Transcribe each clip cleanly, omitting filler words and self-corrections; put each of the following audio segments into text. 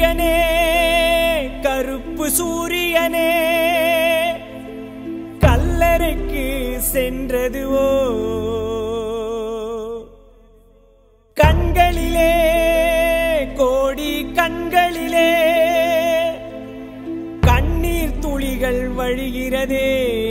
சூரியனே கருப்பு சூரியனே கல்லறைக்கு சென்றதுவோ கண்களிலே கோடி கண்களிலே கண்ணீர் துளிகள் வழிகிறதே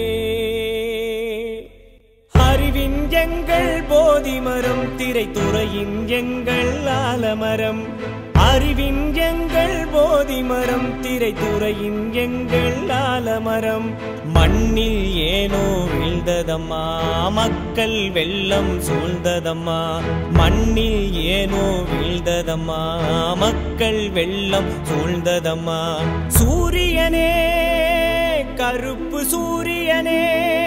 அறிவின் எங்கள் போதி மரம் திரைத்துறையின் எங்கள் ஆலமரம் அறிவின் எங்கள் போதி மரம் திரைத்துறையின் எங்கள் ஆலமரம் மண்ணில் ஏனோ வீழ்ந்ததம்மா மக்கள் வெள்ளம் சூழ்ந்ததம்மா மண்ணில் ஏனோ வீழ்ந்ததம்மா மக்கள் வெள்ளம் சூழ்ந்ததம்மா சூரியனே கருப்பு சூரியனே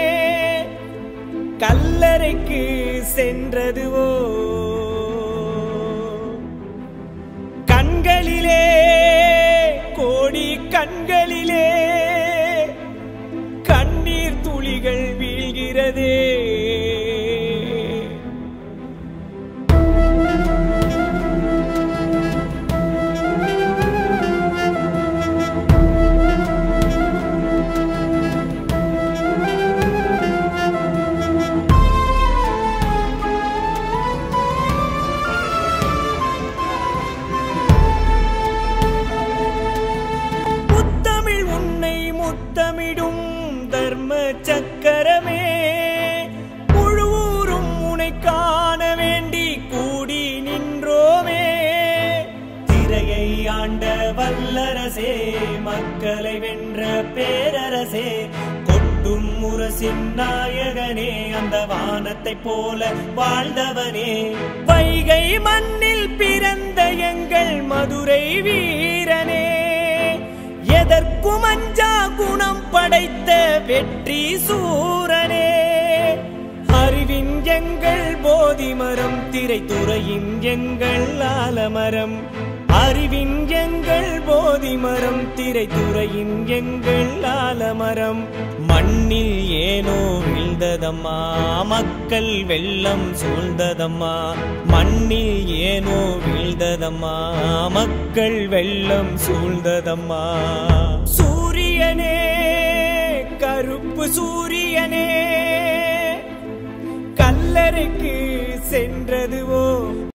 கல்லறைக்கு சென்றதுவோ கண்களிலே கோடி கண்களிலே கண்ணீர் துளிகள் வீழ்கிறதே முத்தமிடும் தர்ம சக்கரமே முழுவூரும் உனை காண வேண்டி கூடி நின்றோமே திரையை ஆண்ட வல்லரசே மக்களை வென்ற பேரரசே கொட்டும் முரசின் நாயகனே அந்த வானத்தை போல வாழ்ந்தவனே வைகை மண்ணில் பிறந்த எங்கள் மதுரை வீரனே எதற்கும் அஞ்சா குணம் படைத்த வெற்றி சூரனே அறிவின் எங்கள் போதி மரம் திரைத்துறையின் எங்கள் ஆலமரம் அறிவின் எங்கள் போதி மரம் திரைத்துறையின் எங்கள் ஆலமரம் மண்ணில் ஏனோ வீழ்ந்ததம்மா மக்கள் வெள்ளம் சூழ்ந்ததம்மா மண்ணில் ஏனோ வீழ்ந்ததம்மா மக்கள் வெள்ளம் சூழ்ந்ததம்மா சூரியனே கருப்பு சூரியனே கல்லறைக்கு சென்றதுவோ